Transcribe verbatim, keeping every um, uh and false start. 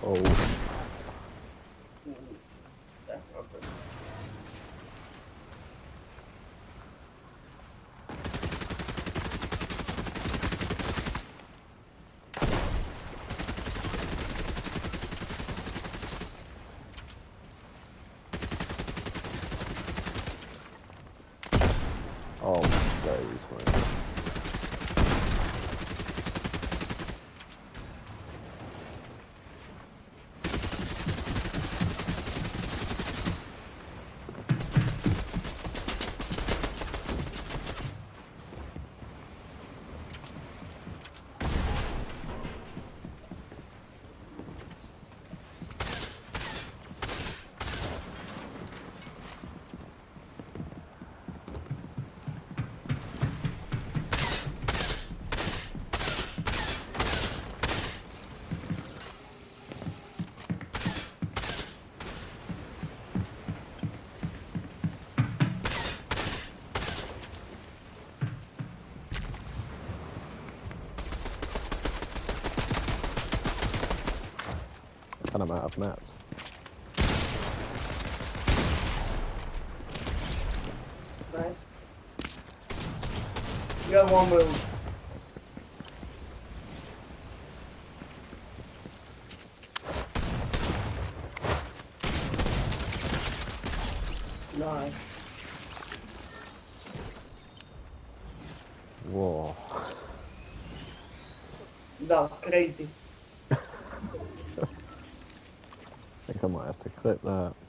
Oh. Oh, days, man. And I'm out of mats. Nice. You got one move. Nice. Whoa. That was crazy. I think I might have to clip that.